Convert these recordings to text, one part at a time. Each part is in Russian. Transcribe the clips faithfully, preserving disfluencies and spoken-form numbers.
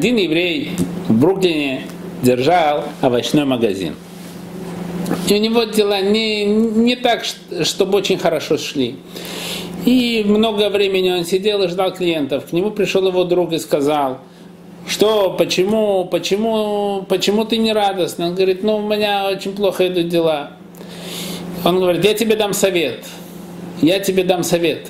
Один еврей в Бруклине держал овощной магазин. И у него дела не, не так, чтобы очень хорошо шли. И много времени он сидел и ждал клиентов. К нему пришел его друг и сказал, что, почему, почему, почему ты не радостный? Он говорит, ну у меня очень плохо идут дела. Он говорит, я тебе дам совет. Я тебе дам совет.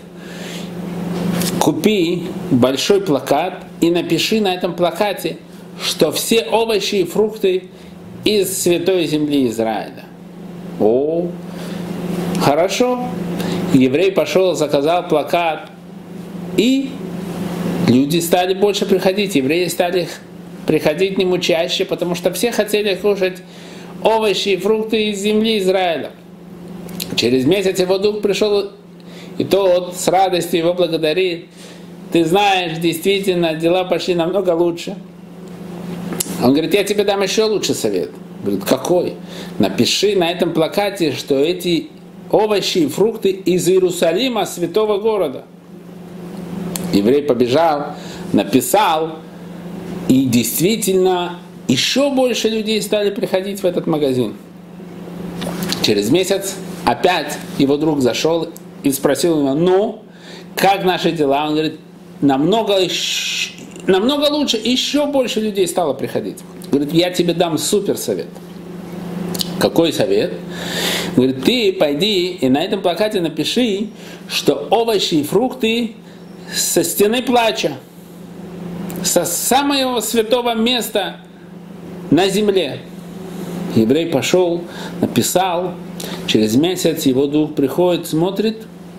Купи большой плакат и напиши на этом плакате, что все овощи и фрукты из святой земли Израиля. О, хорошо. Еврей пошел, заказал плакат, и люди стали больше приходить, евреи стали приходить к нему чаще, потому что все хотели кушать овощи и фрукты из земли Израиля. Через месяц его друг пришел, и тот с радостью его благодарит. Ты знаешь, действительно, дела пошли намного лучше. Он говорит, я тебе дам еще лучший совет. Говорит, какой? Напиши на этом плакате, что эти овощи и фрукты из Иерусалима, святого города. Еврей побежал, написал, и действительно еще больше людей стали приходить в этот магазин. Через месяц опять его друг зашел и спросил его, ну, как наши дела? Он говорит, намного, намного лучше, еще больше людей стало приходить. Говорит, я тебе дам супер совет. Какой совет? Говорит, ты пойди и на этом плакате напиши, что овощи и фрукты со стены плача, со самого святого места на земле. Еврей пошел, написал, через месяц его друг приходит, смотрит,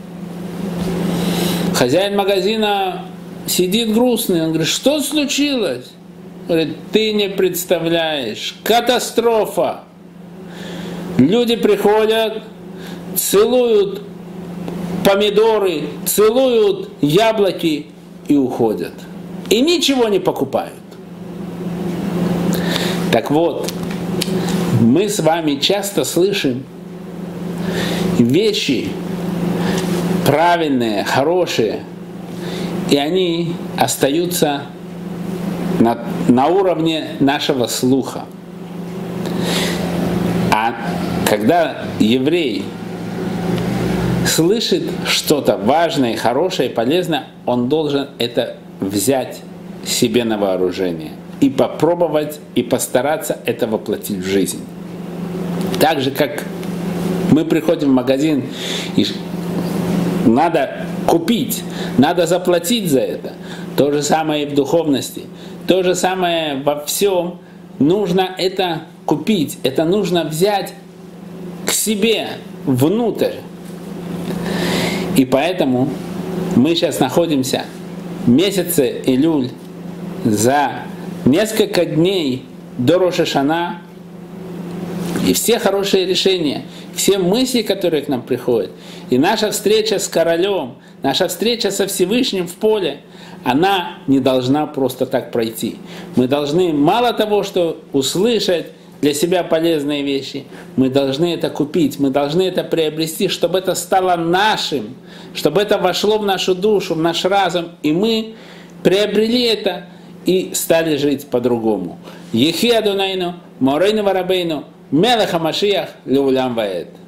хозяин магазина сидит грустный, он говорит, что случилось? Говорит, ты не представляешь, катастрофа. Люди приходят, целуют помидоры, целуют яблоки и уходят. И ничего не покупают. Так вот, мы с вами часто слышим вещи правильные, хорошие, и они остаются на, на уровне нашего слуха. А когда еврей слышит что-то важное, хорошее, полезное, он должен это взять себе на вооружение и попробовать, и постараться это воплотить в жизнь. Так же, как мы приходим в магазин, и надо купить, надо заплатить за это. То же самое и в духовности. То же самое во всем. Нужно это купить, это нужно взять к себе, внутрь. И поэтому мы сейчас находимся в месяце Илюль, за несколько дней до Рош ха-Шана, и все хорошие решения, все мысли, которые к нам приходят, и наша встреча с королем, наша встреча со Всевышним в поле, она не должна просто так пройти. Мы должны мало того, что услышать для себя полезные вещи, мы должны это купить, мы должны это приобрести, чтобы это стало нашим, чтобы это вошло в нашу душу, в наш разум, и мы приобрели это и стали жить по-другому. Ехи Адонайну, Морейну Варабейну, Мелех ха-Машиах, Леулям Ваэд.